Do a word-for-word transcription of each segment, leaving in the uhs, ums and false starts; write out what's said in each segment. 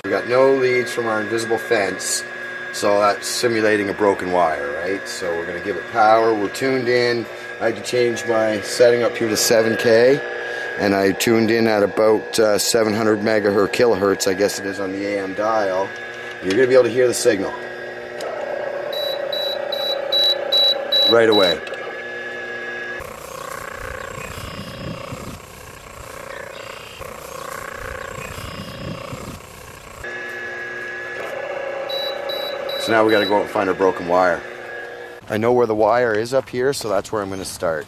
We got no leads from our invisible fence, so that's simulating a broken wire, right? So we're going to give it power. We're tuned in. I had to change my setting up here to seven K, and I tuned in at about uh, seven hundred megahertz kilohertz, I guess it is on the A M dial. You're going to be able to hear the signal right away. So now we got to go out and find our broken wire. I know where the wire is up here, so that's where I'm going to start.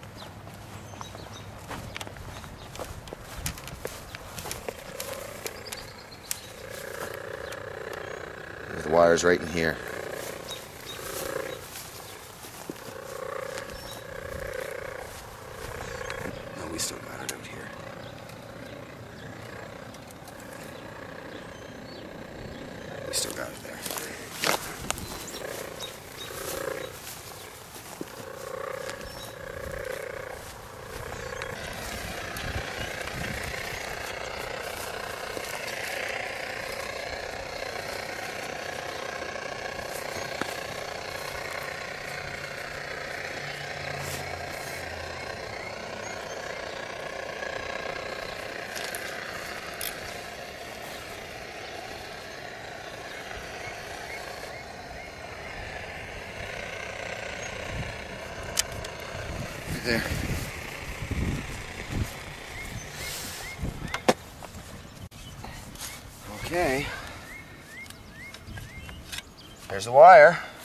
The wire's right in here. No, we still got it out here. We still got it there. There. Okay. There's the wire.